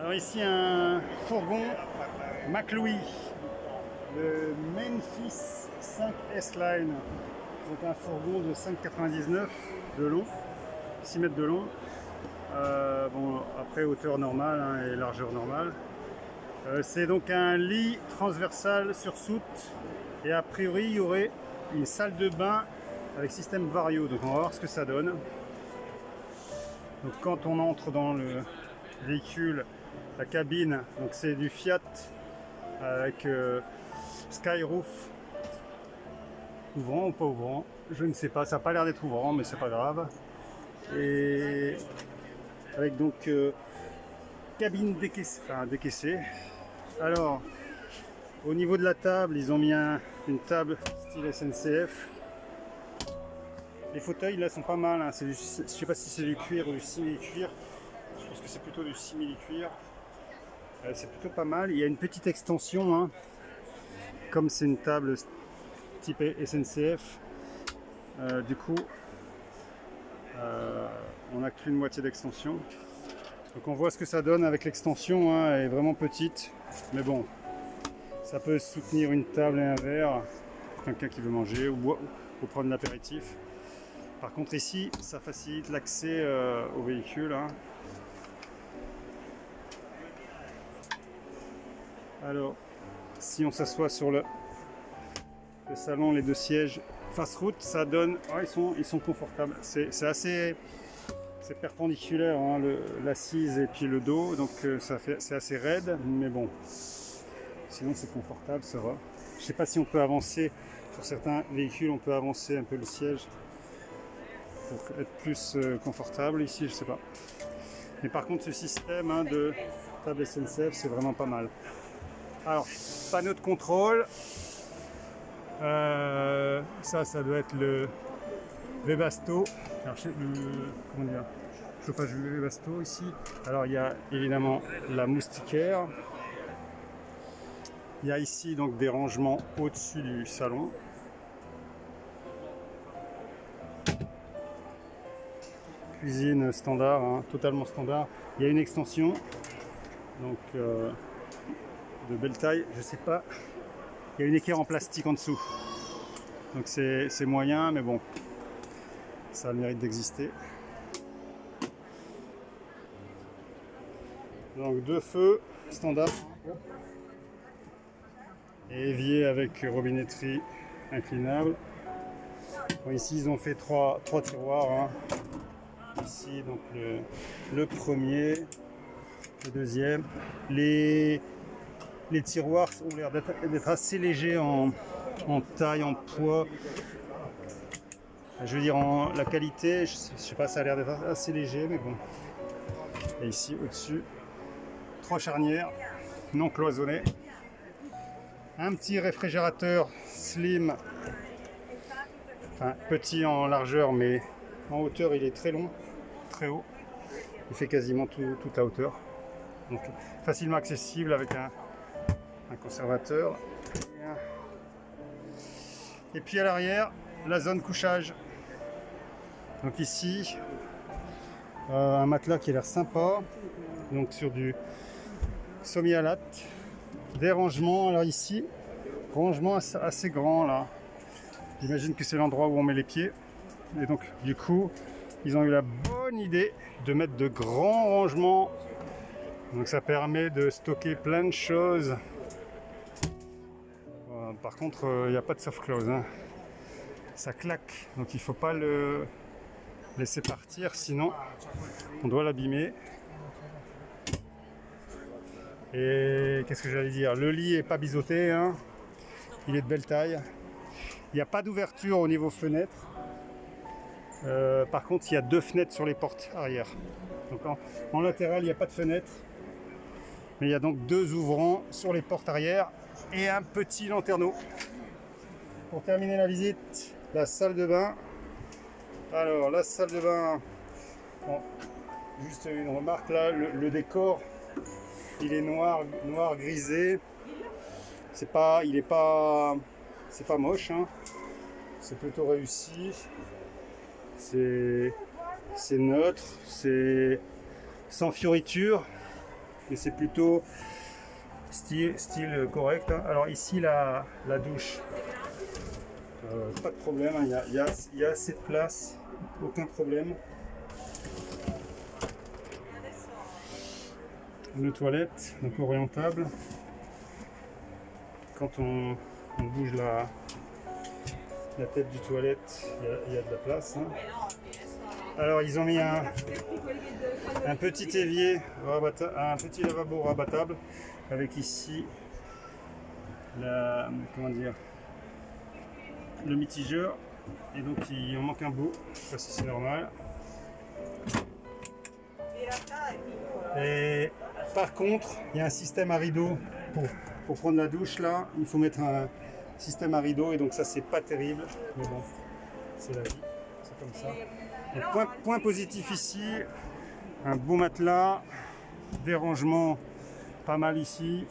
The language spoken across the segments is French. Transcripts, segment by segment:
Alors ici un fourgon McLouis, le Memphis 5 S-Line, donc un fourgon de 5,99 de long, 6 mètres de long, bon après hauteur normale hein, et largeur normale. C'est donc un lit transversal sur soute et a priori il y aurait une salle de bain avec système Vario, donc on va voir ce que ça donne. Donc quand on entre dans le véhicule, la cabine, donc c'est du Fiat avec Skyroof, ouvrant ou pas ouvrant, je ne sais pas, ça n'a pas l'air d'être ouvrant mais c'est pas grave. Et avec donc cabine décaissée. Alors au niveau de la table, ils ont mis une table style SNCF. Les fauteuils là sont pas mal, hein. Je sais pas si c'est du cuir ou du simili-cuir. Je pense que c'est plutôt du simili-cuir. C'est plutôt pas mal. Il y a une petite extension, hein. Comme c'est une table type SNCF. Du coup, on n'a qu'une moitié d'extension. Donc on voit ce que ça donne avec l'extension, hein. Elle est vraiment petite. Mais bon, ça peut soutenir une table et un verre. Quelqu'un qui veut manger ou prendre l'apéritif. Par contre ici, ça facilite l'accès au véhicule, hein. Alors, si on s'assoit sur le salon, les deux sièges face route, ça donne... Oh, ils sont confortables. C'est perpendiculaire, hein, l'assise et puis le dos, donc c'est assez raide, mais bon. Sinon c'est confortable, ça va. Je sais pas si on peut avancer, sur certains véhicules on peut avancer un peu le siège pour être plus confortable. Ici je sais pas. Mais par contre ce système de table SNCF c'est vraiment pas mal. Alors, panneau de contrôle, ça doit être le Webasto. Alors, comment dire, chauffage Webasto ici. Alors il y a évidemment la moustiquaire. Il y a ici donc des rangements au-dessus du salon. Cuisine standard, hein, totalement standard. Il y a une extension, donc de belle taille, je sais pas. Il y a une équerre en plastique en dessous. Donc c'est moyen, mais bon, ça a le mérite d'exister. Donc deux feux standard. Et évier avec robinetterie inclinable. Bon, ici ils ont fait trois tiroirs, hein. Ici donc le premier, le deuxième. Les tiroirs ont l'air d'être assez légers en taille, en poids. Je veux dire la qualité, je sais pas, ça a l'air d'être assez léger, mais bon. Et ici au-dessus, 3 charnières non cloisonnées. Un petit réfrigérateur slim, enfin petit en largeur, mais en hauteur il est très long, très haut. Il fait quasiment toute la hauteur. Donc facilement accessible avec un conservateur. Et puis à l'arrière, la zone couchage. Donc ici, un matelas qui a l'air sympa. Donc sur du Somialat. Des rangements, alors ici, rangement assez grand là. J'imagine que c'est l'endroit où on met les pieds. Et donc du coup, ils ont eu la bonne idée de mettre de grands rangements. Donc ça permet de stocker plein de choses. Par contre, il n'y a pas de soft close, hein. Ça claque, donc il ne faut pas le laisser partir, sinon on doit l'abîmer. Et qu'est-ce que j'allais dire, le lit est pas biseauté, hein. Il est de belle taille. Il n'y a pas d'ouverture au niveau fenêtre. Par contre, il y a 2 fenêtres sur les portes arrière. Donc en latéral, il n'y a pas de fenêtre. Mais il y a donc 2 ouvrants sur les portes arrière et un petit lanterneau. Pour terminer la visite, la salle de bain. Alors, la salle de bain, bon, juste une remarque là, le décor, il est noir grisé. C'est pas moche, hein. C'est plutôt réussi. C'est neutre, c'est sans fioriture. mais c'est plutôt style correct. Hein. Alors ici la douche, pas de problème, hein. Il y a assez de place, aucun problème. Une toilette, donc orientable. Quand on bouge la tête du toilette, il y a de la place. Hein. Alors ils ont mis un petit évier, un petit lavabo rabattable avec ici le mitigeur, et donc il en manque un bout, ça c'est normal. Et par contre, il y a un système à rideau pour prendre la douche là, il faut mettre un système à rideau, et donc ça c'est pas terrible, mais bon, c'est la vie, c'est comme ça. Donc, point positif ici, un beau matelas, des rangements pas mal ici,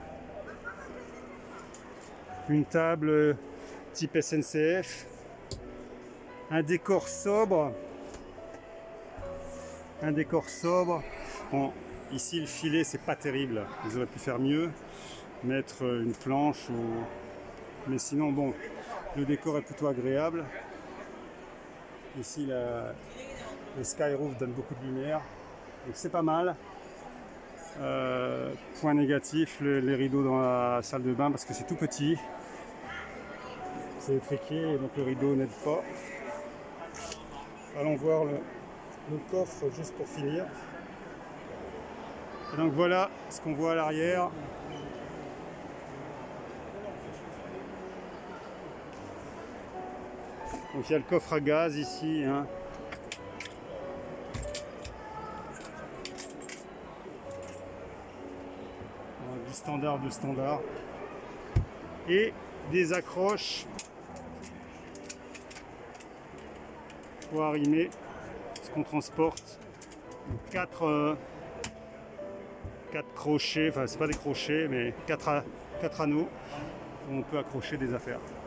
une table type SNCF, un décor sobre. Bon, ici le filet c'est pas terrible, ils auraient pu faire mieux, mettre une planche mais sinon bon, le décor est plutôt agréable. Ici le sky roof donne beaucoup de lumière, donc c'est pas mal. Point négatif, les rideaux dans la salle de bain parce que c'est tout petit, c'est étriqué et donc le rideau n'aide pas. Allons voir le coffre juste pour finir. Et donc voilà ce qu'on voit à l'arrière. Donc il y a le coffre à gaz ici, hein. Du standard de standard. Et des accroches pour arrimer ce qu'on transporte. 4 crochets, enfin c'est pas des crochets mais 4 anneaux où on peut accrocher des affaires.